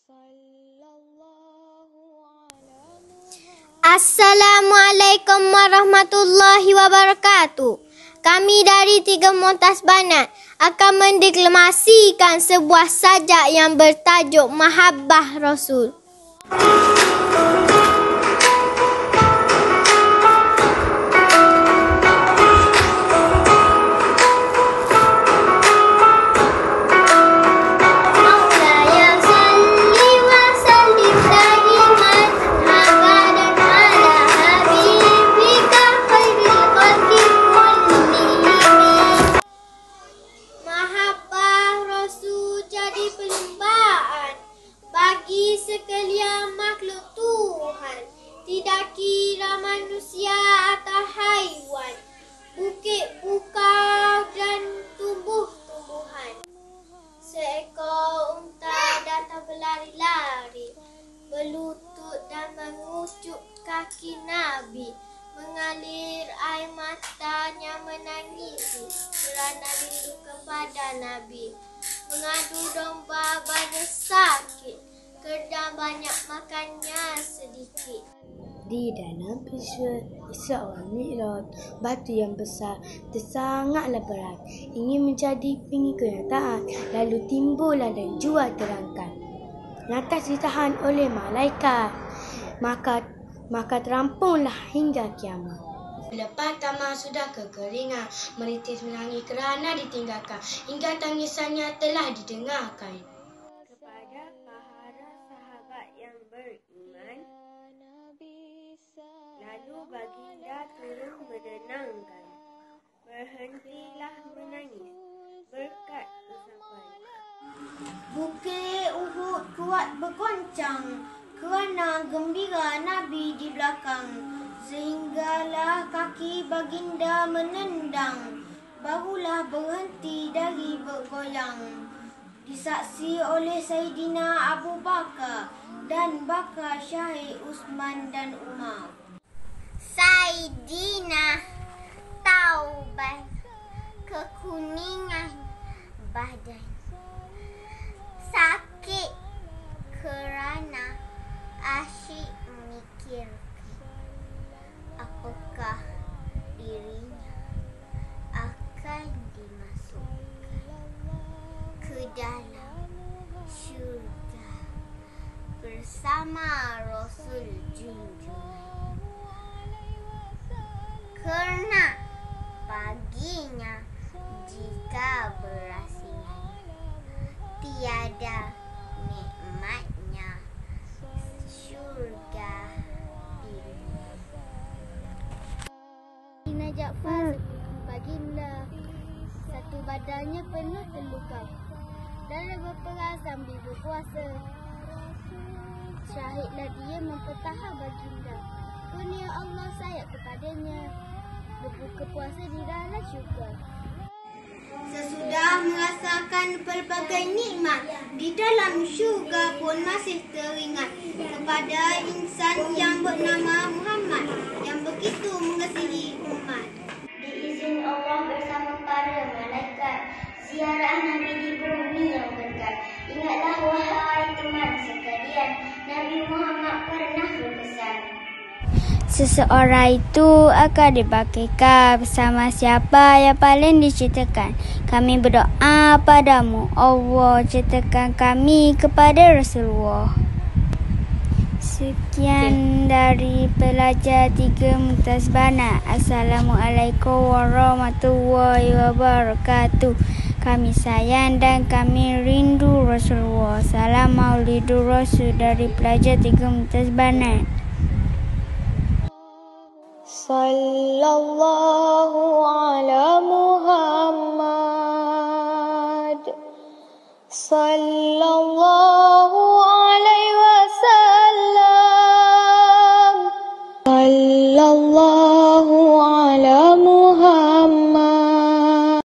Assalamualaikum warahmatullahi wabarakatuh. Kami dari Tiga Mumtaz Banat akan mendeklamasikan sebuah sajak yang bertajuk Mahabbah Rasul. Bagi sekalian makhluk Tuhan, tidak kira manusia atau haiwan, bukit bukau dan tumbuh-tumbuhan. Seekor unta datang berlari-lari, berlutut dan mengucup kaki Nabi. Mengalir air matanya menangisi kerana rindu kepada Nabi. Mengadu domba banyak sakit, kerana banyak makannya sedikit. Di dalam peristiwa Isra wal Mi'raj, batu yang besar sangatlah berat. Ingin menjadi pengikut yang taat, lalu timbullah dan jua terangkat. Lantas ditahan oleh malaikat. Maka terampunglah hingga kiamat. Lepas taman sudah kekeringan, meritis menangis kerana ditinggalkan, hingga tangisannya telah didengarkan. Kepada para sahabat yang beriman, lalu baginda turun menenangkan. Berhentilah menangis berkat usapan. Bukit Uhud kuat bergoncang kerana gembira Nabi di belakang. Sehinggalah kaki baginda menendang, barulah berhenti dari bergoyang. Disaksi oleh Saidina Abu Bakar dan bakal Syahid Uthman dan Umar. Saidina taubat kekuningan badan, sakit kerana asyik mikir apakah dirinya akan dimasukkan ke dalam syurga bersama Rasul junjungan. Kerana baginya jika berasingan, tiada nikmatnya syurga dirinya. Ja'far baginda, satu badannya penuh terluka dan berperang sambil berpuasa. Syahidlah dia mempertahan baginda. Kurnia Allah sayang kepadanya, berbuka puasa di dalam syurga. Sesudah merasakan pelbagai nikmat di dalam syurga pun masih teringat kepada insan yang bernama Muhammad yang begitu mengasihi umat. Diizin Allah bersama para malaikat, ziarah Nabi di bumi yang berkat. Ingatlah wahai teman sekalian, Nabi Muhammad pernah berpesan, seseorang itu akan dibangkitkan bersama siapa yang paling dicintakan. Kami berdoa padamu, Allah cintakan kami kepada Rasulullah. Sekian dari pelajar Tiga Mumtaz Banat. Assalamualaikum warahmatullahi wabarakatuh. Kami sayang dan kami rindu Rasulullah. Salam Maulidur Rasul dari pelajar Tiga Mumtaz Banat. Sallallahu ala Muhammad. Sallallahu